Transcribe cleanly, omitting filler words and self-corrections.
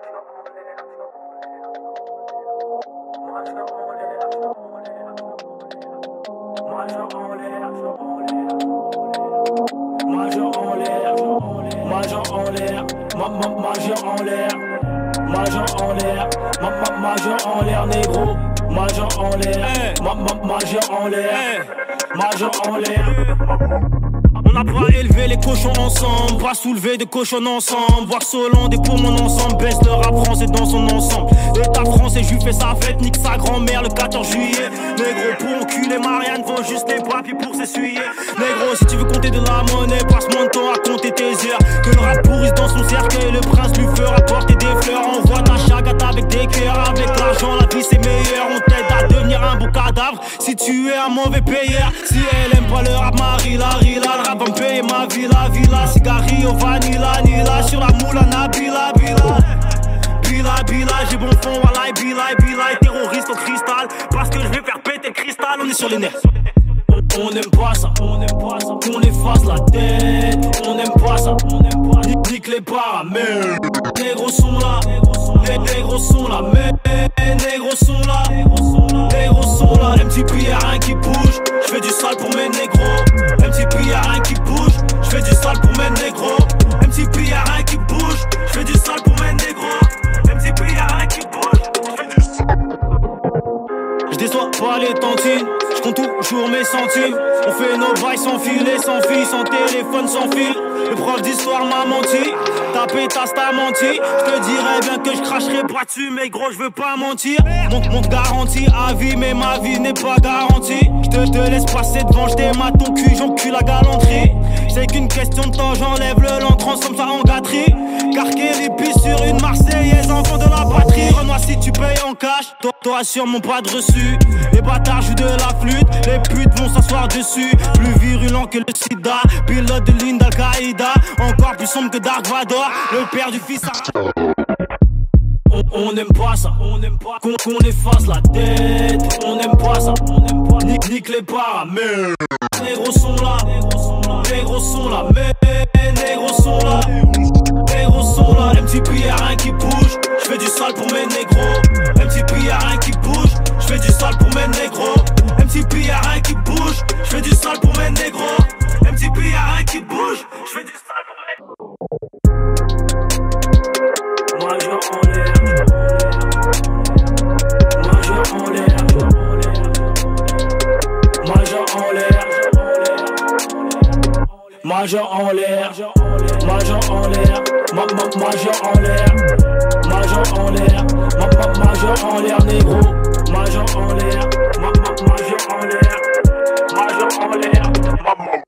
Majeur en l'air, Majeur en l'air, Majeur en l'air, Majeur en l'air, négro. Majeur en l'air, Majeur en l'air, Majeur en l'air. On n'a pas élevé les cochons ensemble, pas soulevé de cochons ensemble. Voir Solon des pour mon ensemble, baisse le rap français dans son ensemble. L'État français, juif fait sa fête, nique sa grand-mère le 14 juillet. Négro, pour enculer Marianne, vaut juste les papiers pour s'essuyer. Négro, si tu veux compter de la monnaie, passe moins de temps à compter tes heures. Que le rap pourrisse dans son cercueil, le prince lui fera porter des fleurs. Envoie ta chagate avec des cœurs, avec l'argent la vie c'est meilleur. On t'aide à devenir un beau cadavre si tu es un mauvais payeur. Si elle aime pas le rap, Marie-la, le rap va me payer ma villa, cigarillo, vanilla, nila, sur la moula, nabila, bila, j'ai bon fond, walai, bila, terroriste au cristal, parce que je vais faire péter le cristal, on est sur les nerfs. On n'aime pas ça, qu'on efface la tête, on n'aime pas ça, nique les paramètres. Négros sont là, les négros sont là, mais négros sont là, négros sont là. MTP y'a rien qui bouge, je fais du sale pour mes négros. MTP y'a rien qui bouge, je fais du sale pour mes négros. MTP y'a rien qui bouge, je fais du sale pour mes négros. MTP y'a rien qui bouge, je fais du sale. Je déçois pas les tantines, je compte toujours mes centimes. On fait nos bails sans filet, sans fil, sans téléphone, sans fil. Le prof d'histoire m'a menti, ta pétasse t'a menti. Je te dirais bien que je cracherai pas dessus, mais gros je veux pas mentir. Monte garantie à vie, mais ma vie n'est pas garantie. Je te laisse passer devant, je démate ton cul, j'encule la galanterie. C'est qu'une question de temps, j'enlève le lent, transforme ça en gâterie. Carquer les pistes sur une Marseillaise, enfant de la patrie. Rends-moi si tu payes en cash, t'auras sûrement pas de reçu. Les bâtards jouent de la flûte, les putes vont s'asseoir dessus. Plus virulent que le sida, pilote de ligne d'Al-Qaïda. Encore plus sombre que Dark Vador, le père du fils à... On n'aime pas ça, qu'on efface la tête. On n'aime pas ça, nique les paramètres. Négros sont là, négros sont là, mais négros sont là, négros sont là. MTP y'a rien qui bouge, je fais du sale pour mes négros. MTP y'a rien qui bouge, je fais du sale pour mes négros. MTP y'a rien qui bouge, je fais du sale pour mes négros. MTP y'a rien qui bouge, je fais du sale pour mes négros. Majeur en l'air, Majeur en l'air, Majeur en l'air, Majeur en l'air, Majeur en l'air, Majeur en l'air, Majeur en l'air, Majeur en l'air, négro. Majeur en l'air, Majeur en l'air, Majeur en l'air.